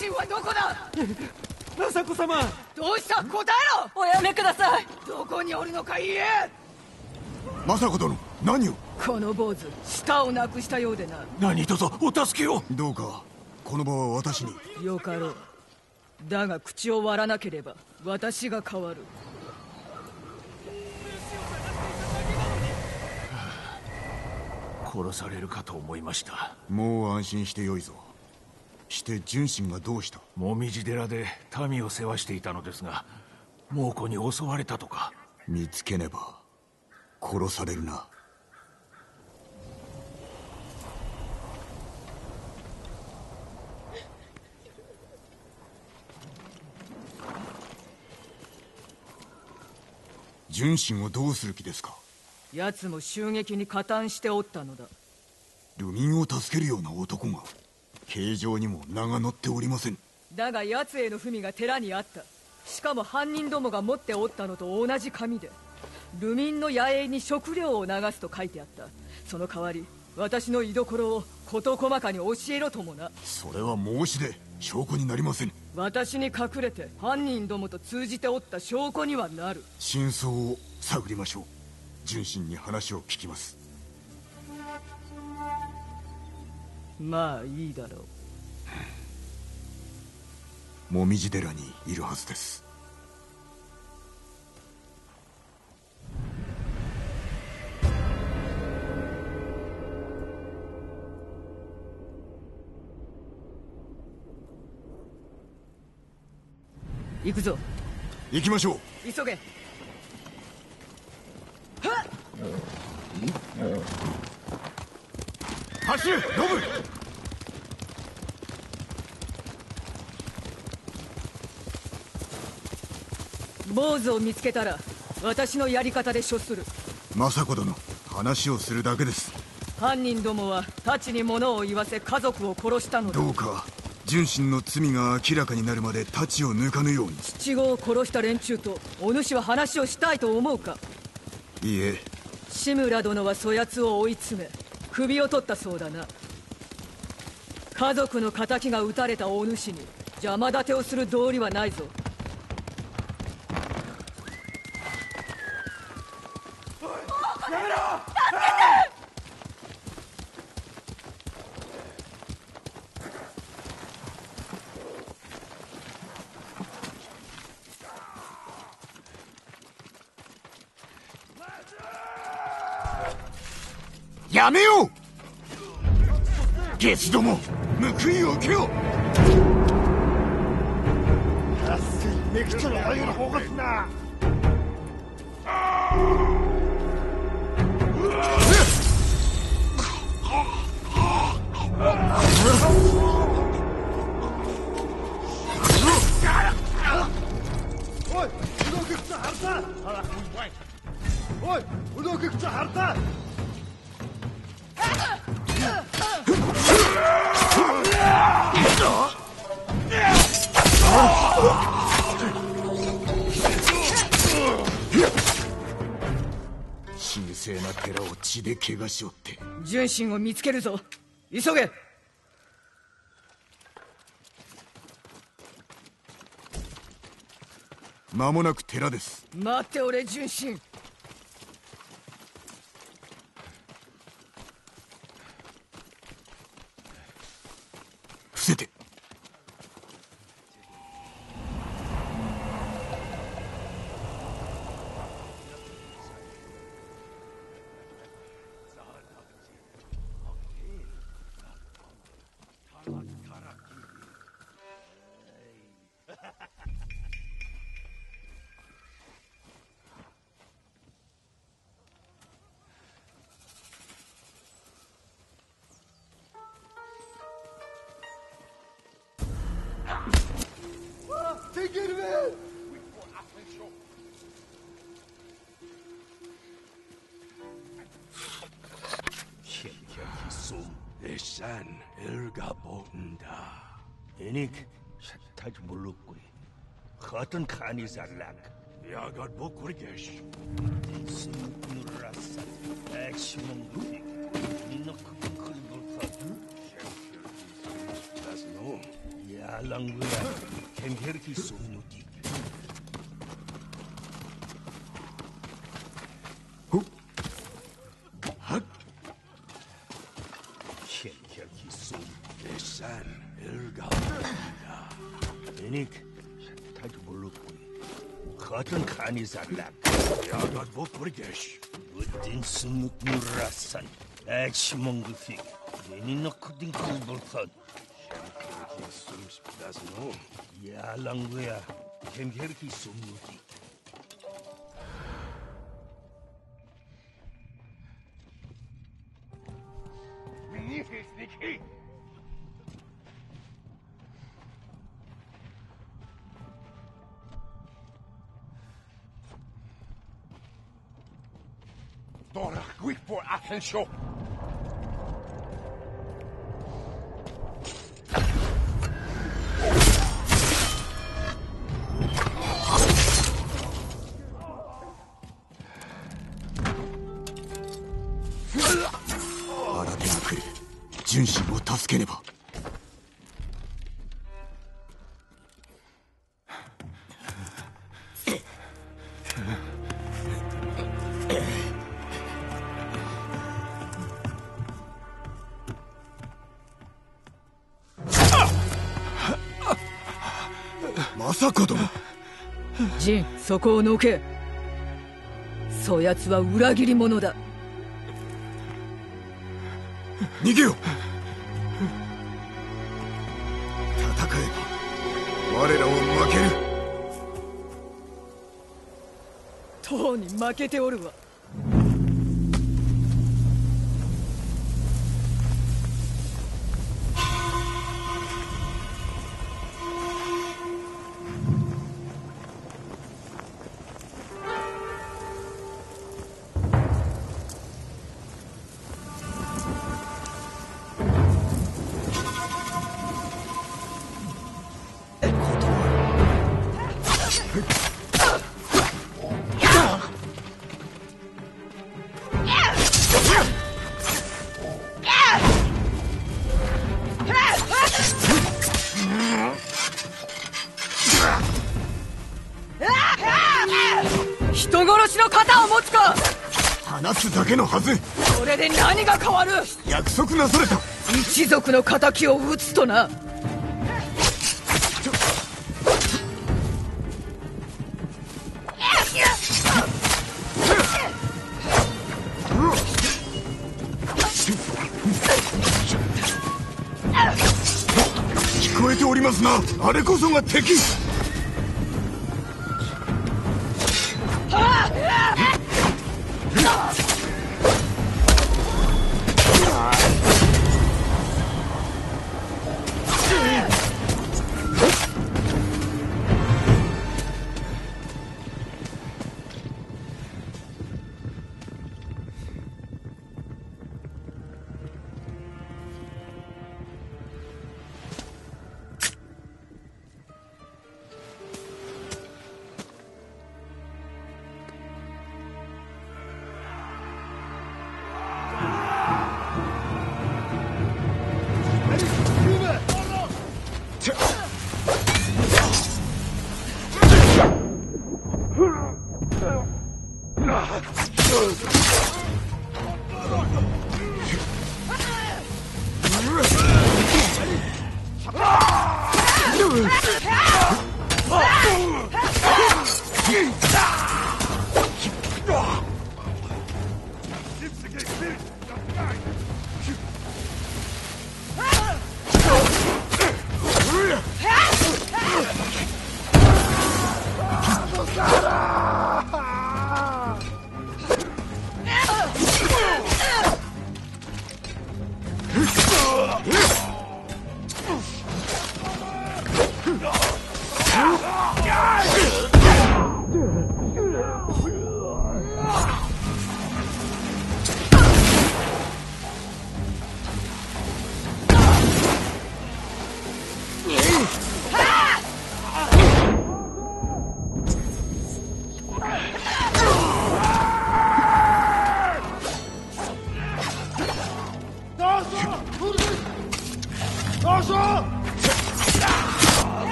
心はどこだ。 政子様、 どうした、答えろ。 おやめください。 どこにおるのか言え。 政子殿、何を。 この坊主、舌をなくしたようでな。 何卒お助けを。 どうかこの場は私に。 よかろう。だが口を割らなければ私が変わる。 殺されるかと思いました。 もう安心してよいぞ。して純真がどうした。 紅葉寺で民を世話していたのですが、猛虎に襲われたとか。 見つけねば殺されるな。純真をどうする気ですか。 奴も襲撃に加担しておったのだ。 流民を助けるような男が形状にも名が載っておりません。 だが奴への文が寺にあった。しかも犯人どもが持っておったのと同じ紙で、流民の野営に食料を流すと書いてあった。その代わり私の居所を事細かに教えろともな。 それは申し出、証拠になりません。 私に隠れて犯人どもと通じておった証拠にはなる。 真相を探りましょう。純真に話を聞きます。 まあいいだろう。 紅葉寺にいるはずです。 行くぞ。 行きましょう。 急げ。 走れ、ロブ。 坊主を見つけたら私のやり方で処する。 政子殿、話をするだけです。 犯人どもは太刀に物を言わせ家族を殺したのだ。 どうか純真の罪が明らかになるまで太刀を抜かぬように。 父子を殺した連中とお主は話をしたいと思うか。 いいえ。 志村殿はそやつを追い詰め首を取ったそうだな。家族の仇が討たれたお主に邪魔立てをする道理はないぞ。 やめよう。ゲスども、報いを受けよ。神聖な寺を血で汚しおって。 純真を見つけるぞ。急げ。 間もなく寺です。 待っておれ純真。 伏せて。 Sen elga bonda. Enik şattaj bulukui. Hatun khani zarlak. Yagar bokurgesh. Sinuk nurrasa. Ekshmungu. Ninok kulbulfadu. Das no. Ya Yalanguya, Kemherki Sumuti. Kemherki Sum, Esan, Elga Bonda. Enik, Shataj Bulukui. Khatan Khani Zalak. Yagat Bokurgesh. Udin Sumuk Murasan. Ach Mongufik. Deninokudin Kubulkhan. Yalanguya, Kemherki Sumuti. Minifisniki! Dorach gwyd for Athensio! 純真を助けねば。まさか殿。 ジン、そこをのけ。そやつは裏切り者だ。 逃げよ。戦えば我らは負ける。 とうに負けておるわ。人殺しの肩を持つか。 話すだけのはず。 それで何が変わる。 約束なされた。 一族の仇を討つとな。 聞こえておりますな。あれこそが敵。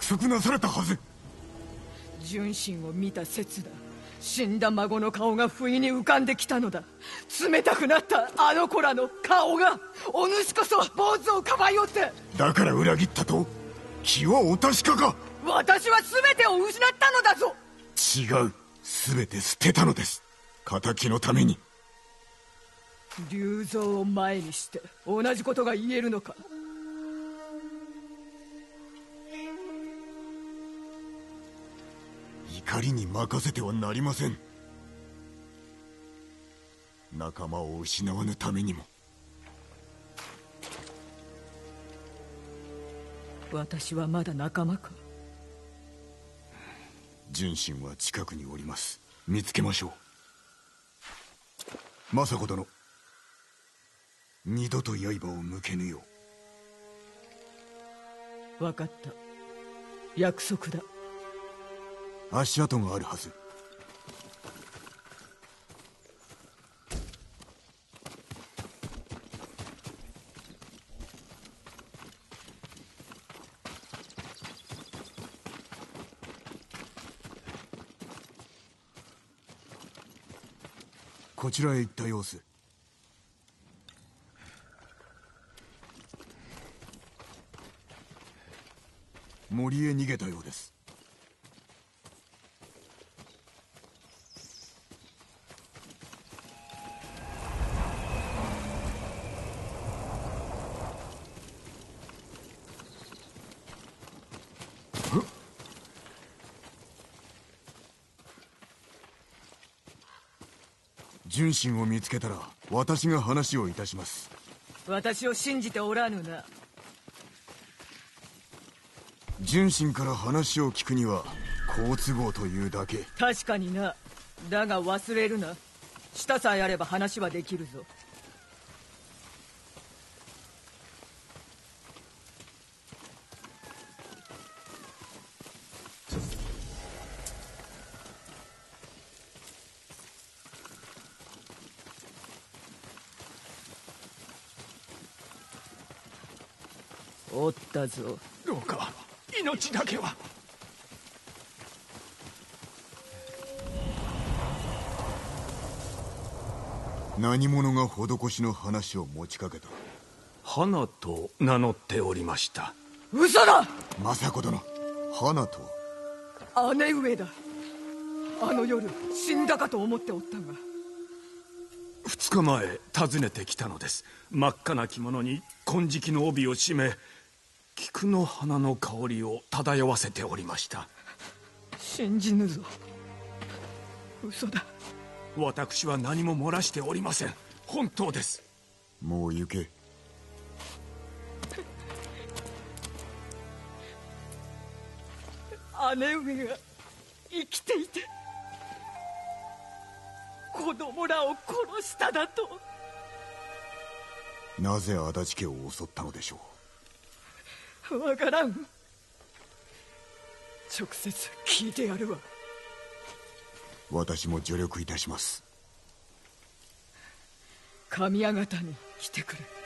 約束なされたはず。 純真を見た刹那、死んだ孫の顔が不意に浮かんできたのだ。冷たくなったあの子らの顔が、お主こそ坊主をかばいおって。 だから裏切ったと？気はお確かか？ 私は全てを失ったのだぞ。 違う。全て捨てたのです。仇のために。 龍蔵を前にして同じことが言えるのか。 怒りに任せてはなりません。仲間を失わぬためにも。 私はまだ仲間か。 純真は近くにおります。見つけましょう。政子殿、二度と刃を向けぬよう。分かった。約束だ。 足跡があるはず。こちらへ行った様子。森へ逃げたようです。純真を見つけたら私が話をいたします。 私を信じておらぬな。 純真から話を聞くには好都合というだけ。 確かにな。だが忘れるな。舌さえあれば話はできるぞ。おったぞ。 どうか命だけは。 何者が施しの話を持ちかけた？ 花と名乗っておりました。 嘘だ。 政子殿、花とは？ 姉上だ。あの夜死んだかと思っておったが。 2日前訪ねてきたのです。真っ赤な着物に金色の帯を締め、菊の花の香りを漂わせておりました。 信じぬぞ。嘘だ。 私は何も漏らしておりません。本当です。 もう行け。 姉上が生きていて子供らを殺しただと。 なぜ足立家を襲ったのでしょう？ わからん。直接聞いてやるわ。 私も助力いたします。 神谷方に来てくれ。